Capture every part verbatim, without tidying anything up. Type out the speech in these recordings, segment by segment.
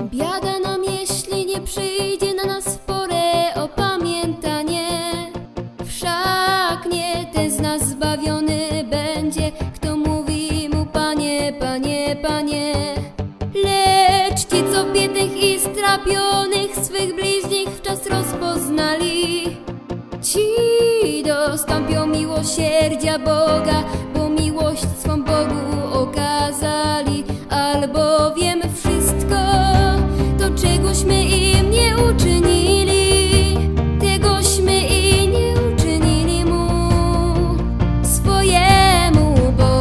Biada nam, jeśli nie przyjdzie na nas w porę opamiętanie. Wszak nie ten z nas zbawiony będzie, kto mówi mu Panie, Panie, Panie. Lecz ci, co biednych i strapionych swych bliźnich wczas rozpoznali, ci dostąpią miłosierdzia Boga, bo miłość swą Bogu okazali. Albowiem wszystko to, czegośmy im nie uczynili, tegośmy i nie uczynili mu, swojemu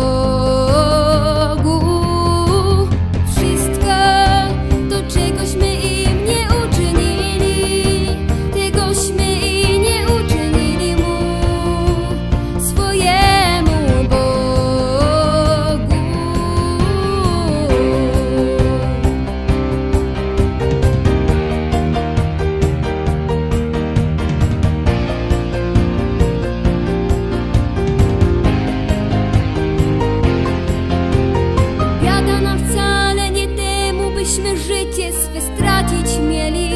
Bogu. Wszystko to, czegośmy im nie uczynili, tegośmy i nie uczynili mu, swojemu Bogu. Biada nam wcale nie temu, byśmy życie swe stracić mieli.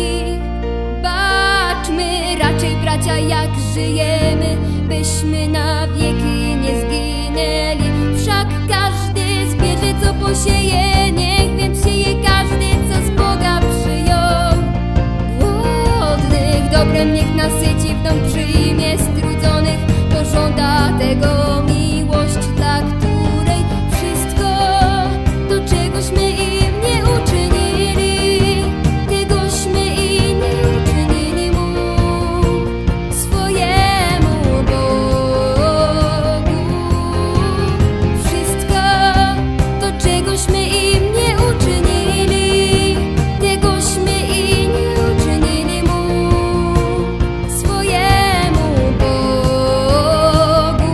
Baczmy raczej, bracia, jak żyjemy, byśmy na wieki nie zginęli. Wszak każdy zbierze, co posieje, niech więc sieje każdy, co z Boga przyjął. Głodnych dobrem niech nasyci, w dom przyjmie strudzonych, pożąda tego miłość, dla której wszystko to, czegośmy im nie uczynili, tegośmy i nie uczynili mu, swojemu Bogu. Wszystko to, czegośmy im nie uczynili, tegośmy i nie uczynili mu, swojemu Bogu.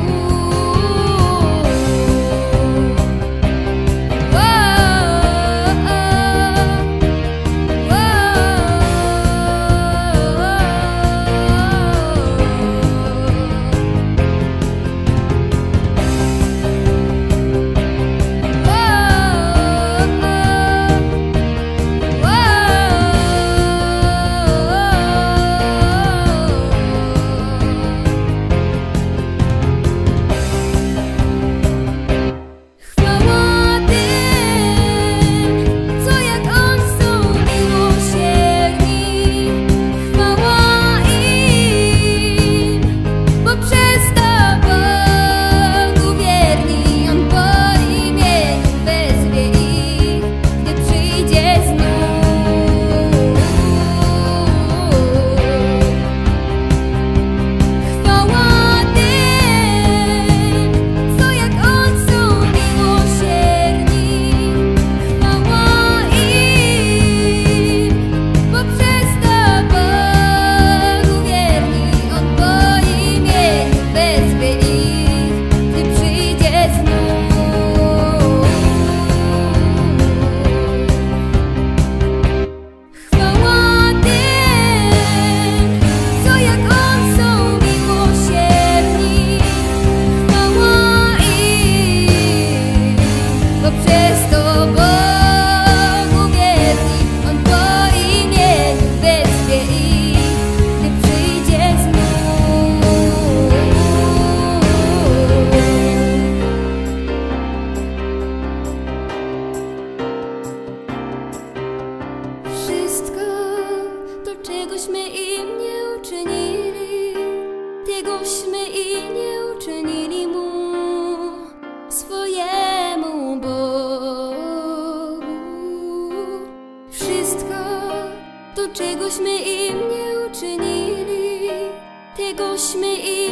Chwała tym, co jak On są miłosierni. Chwała im, bo przez to Bogu wierni. On po imieniu wezwie ich, gdy przyjdzie znów. Chwała tym, co jak On są miłosierni. Chwała im, bo przez to Bogu wierni. On po imieniu wezwie ich, gdy przyjdzie znów. Chwała tym, co jak On są miłosierni. Chwała im, bo przez to Bogu wierni. On po imieniu wezwie ich, gdy przyjdzie znów. Wszystko to, czegośmy im nie uczynili, tegośmy i nie uczynili mu, swojemu Bogu. Wszystko to, czegośmy im nie uczynili, tegośmy i